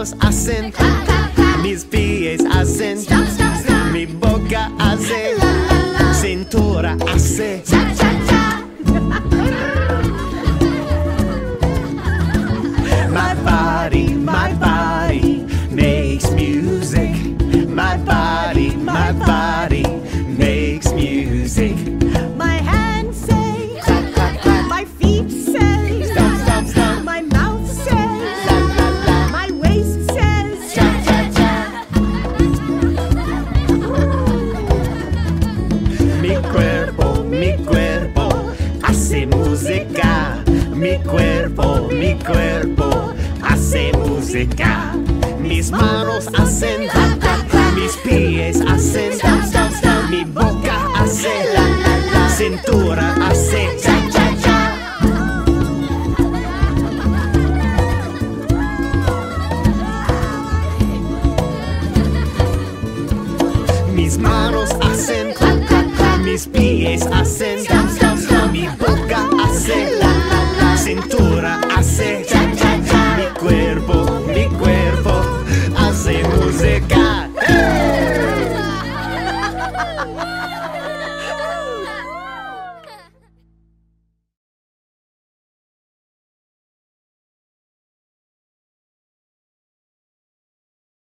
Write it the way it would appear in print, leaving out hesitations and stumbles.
manos hacen, mis pies hacen, mi boca hace, cintura hace. My body makes music. My body makes music. My hands say, clap, clap, clap. My feet say, Stomp, stomp, stomp. my mouth says, La, la, la. my waist says, Cha, cha, cha. Mi cuerpo hace música. Mi cuerpo hace música. Mis manos hacen, mis pies hacen, mi boca hace, cintura hace, cha, cha, cha. Mis manos hacen, mis pies hacen,